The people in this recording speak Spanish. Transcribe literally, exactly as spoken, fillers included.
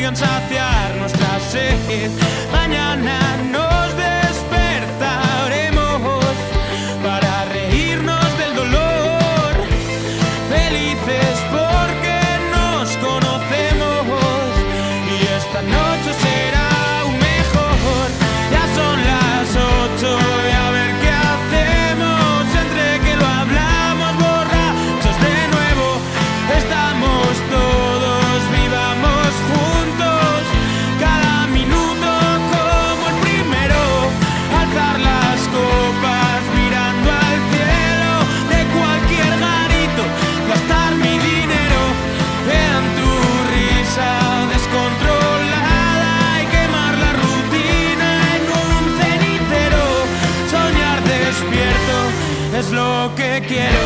canción saciar nuestra sed. Mañana nos despertaremos para reírnos del dolor, felices porque nos conocemos y esta noche será aún mejor. Ya son las ocho y a ver qué hacemos entre que lo hablamos borrachos de nuevo. Estamos todos, vivamos juntos cada minuto como el primero. Alzar las copas mirando al cielo, de cualquier garito gastar mi dinero en tu risa descontrolada y quemar la rutina en un cenicero. Soñar despierto es lo que quiero.